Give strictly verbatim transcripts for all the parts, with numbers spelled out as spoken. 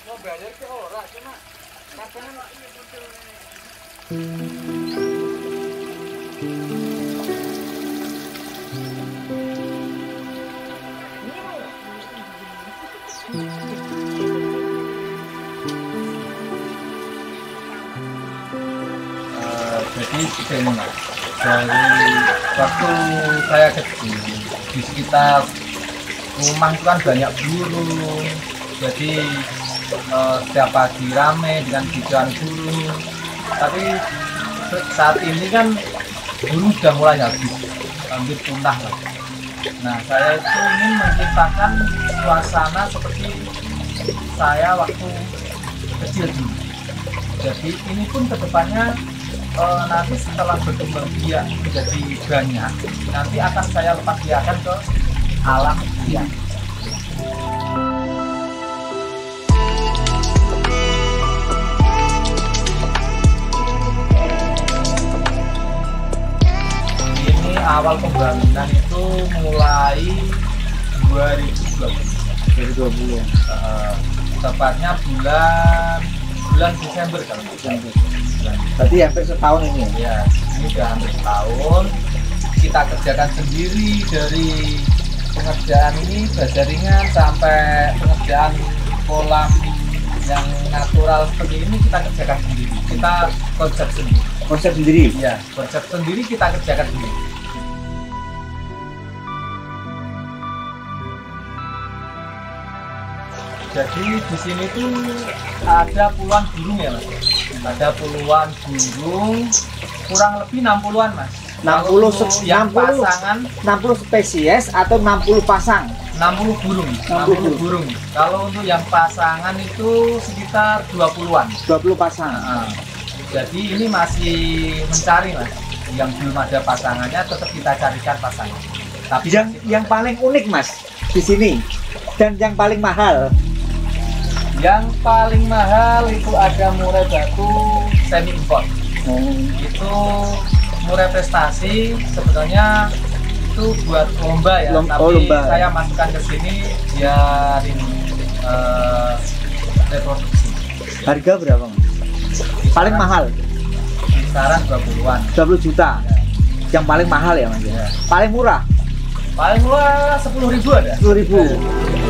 Mau bayar ke ora cuma kadang jadi begini mas, dari waktu saya kecil di sekitar rumah itu kan banyak burung, jadi eh, setiap pagi rame dengan hijauan burung. Tapi saat ini kan burung sudah mulai habis, hampir punah lah. Nah saya itu ingin menciptakan suasana seperti saya waktu kecil dulu. Jadi ini pun kedepannya Uh, nanti setelah berkembang biak menjadi banyak, nanti akan saya lepas biarkan ke alam liar. Ini awal pembangunan itu mulai dua ribu dua puluh, uh, tepatnya bulan bulan Desember kalau Desember. berarti hampir setahun ini ya? Ya, ini sudah hampir setahun. Kita kerjakan sendiri dari pengerjaan ini jaringan sampai pengerjaan kolam yang natural seperti ini kita kerjakan sendiri. Kita konsep sendiri. Konsep sendiri? Ya, konsep sendiri kita kerjakan sendiri. Jadi di sini tuh ada puluhan burung ya mas, ada puluhan burung, kurang lebih enam puluhan mas. enam puluh yang pasangan enam puluh spesies atau enam puluh pasang? enam puluh burung, enam puluh burung. Kalau untuk yang pasangan itu sekitar dua puluhan. dua puluh pasang. Nah, jadi ini masih mencari mas, yang belum ada pasangannya tetap kita carikan pasangan. Tapi yang yang paling unik mas di sini dan yang paling mahal. Yang paling mahal itu ada murai batu semi import. Hmm. Itu murai prestasi sebetulnya itu buat lomba ya, Lom, tapi oh, lomba. Saya masukkan ke sini biar ini uh, reproduksi. Harga berapa? Paling mahal? Kisaran dua puluhan. dua puluh juta. Ya. Yang paling mahal ya mas? Ya. Paling murah? Paling murah sepuluh ribu ada. sepuluh ribu. Ya.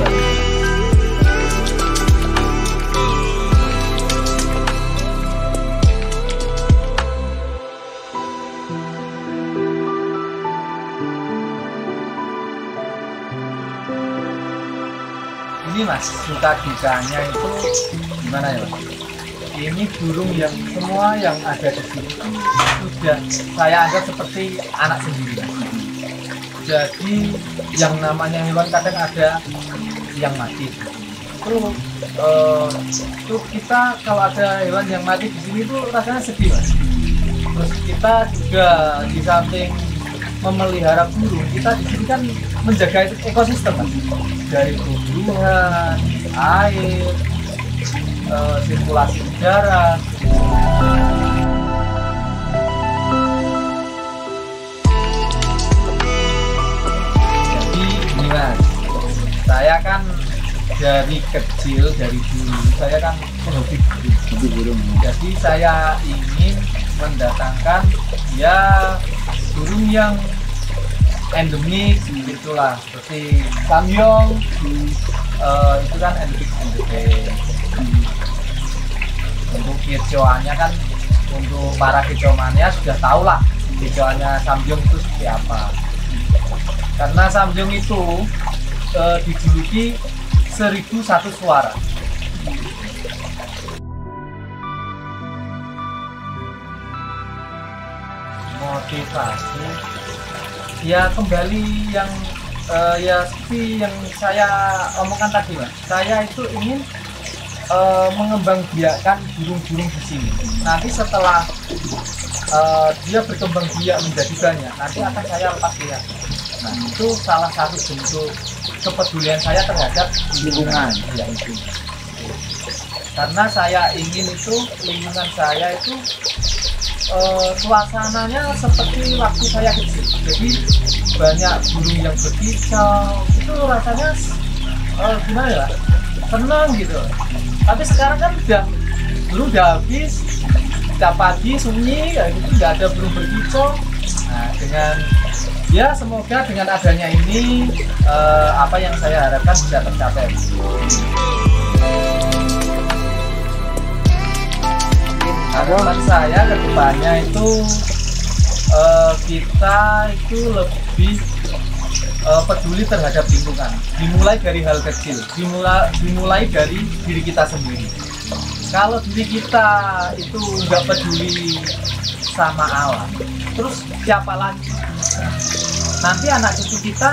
Ini mas, suka dukanya itu gimana ya mas? Ini burung yang semua yang ada di sini sudah saya anggap seperti anak sendiri mas. Jadi yang namanya hewan kadang ada yang mati. Itu, uh, itu kita kalau ada hewan yang mati di sini tuh rasanya sedih mas. Terus kita juga di samping memelihara burung, kita di sini kan menjaga ekosistem mas. Dari tumbuhan, air, e, sirkulasi udara. Jadi ini mas, saya kan dari kecil, dari dulu saya kan penghobi burung. Jadi saya ingin mendatangkan ya burung yang endemik gitulah, seperti samyong. hmm. uh, itu kan endemik endemik. hmm. Untuk kicauannya kan, untuk para kicauannya sudah tahu lah kicauannya samyong itu seperti apa. Karena samyong itu uh, dijuluki seribu satu suara. Motivasi ya kembali yang uh, ya seperti yang saya omongkan tadi mas, saya itu ingin uh, mengembangbiakkan burung-burung di sini. Nanti setelah uh, dia berkembang biak menjadi banyak, nanti akan saya lepas liar. Nah itu salah satu bentuk kepedulian saya terhadap lingkungan. Ya itu. Karena saya ingin itu lingkungan saya itu Uh, suasananya seperti waktu saya kecil. Jadi banyak burung yang berkicau, itu rasanya uh, gimana ya, senang gitu. Tapi sekarang kan udah dulu udah habis, setiap pagi sunyi kayak gitu, nggak ada burung berkicau. Nah dengan ya semoga dengan adanya ini eh, apa yang saya harapkan bisa tercapai. Harapan saya ke depannya itu eh, kita itu lebih eh, peduli terhadap lingkungan. Dimulai dari hal kecil, dimulai dimulai dari diri kita sendiri. Kalau diri kita itu nggak peduli sama alam, terus siapa lagi? Nanti anak cucu kita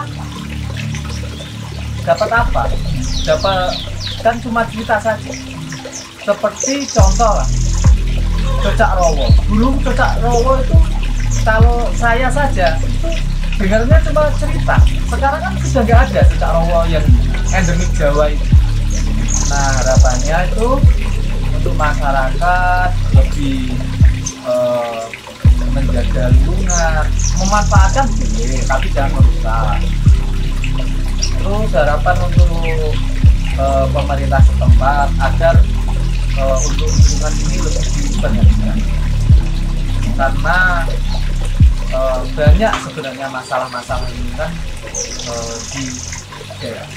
dapat apa? Dapat kan cuma cerita saja. Seperti contoh lah, Cocak Rowo. Dulu Cocak Rowo itu kalau saya saja itu dengarnya cuma cerita. Sekarang kan sudah nggak ada Cocak Rowo yang endemik Jawa itu. Nah harapannya itu untuk masyarakat lebih eh, menjaga lingkungan, memanfaatkan boleh, tapi jangan merusak. Terus harapan untuk uh, pemerintah setempat agar uh, untuk lingkungan ini lebih diperhatikan, karena uh, banyak sebenarnya masalah-masalah lingkungan uh, di daerah.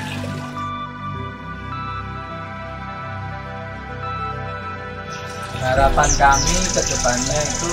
Harapan kami ke depannya itu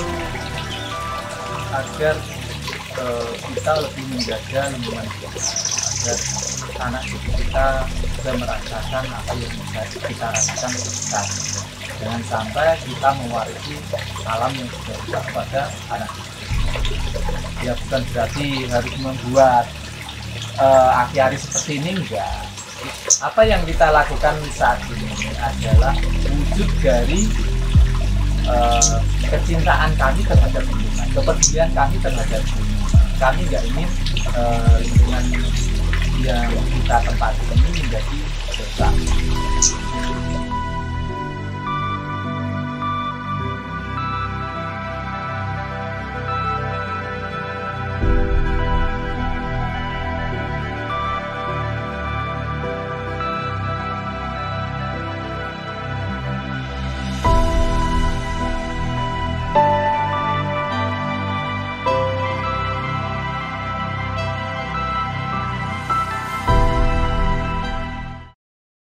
agar uh, kita lebih menjaga lingkungan kita, agar anak cucu kita bisa merasakan apa yang bisa kita rasakan sekarang. Jangan sampai kita mewarisi alam yang sudah rusak kepada anak cucu. Ya bukan berarti harus membuat uh, aki-ari seperti ini, enggak. Apa yang kita lakukan saat ini adalah wujud dari Uh, kecintaan kami terhadap lingkungan, kepedulian kami terhadap lingkungan. Kami nggak ingin uh, lingkungan yang kita tempati ini menjadi rusak.